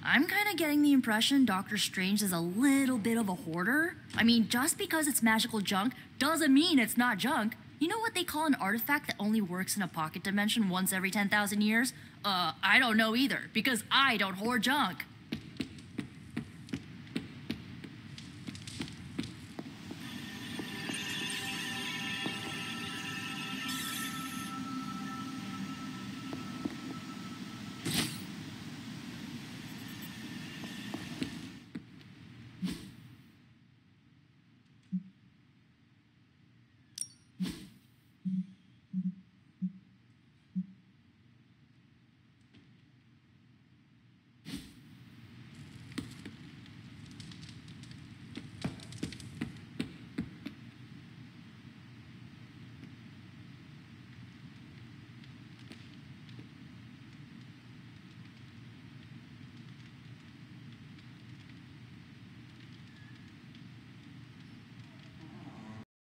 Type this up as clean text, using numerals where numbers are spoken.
I'm kind of getting the impression Doctor Strange is a little bit of a hoarder. I mean, just because it's magical junk doesn't mean it's not junk. You know what they call an artifact that only works in a pocket dimension once every 10,000 years? I don't know either, because I don't hoard junk.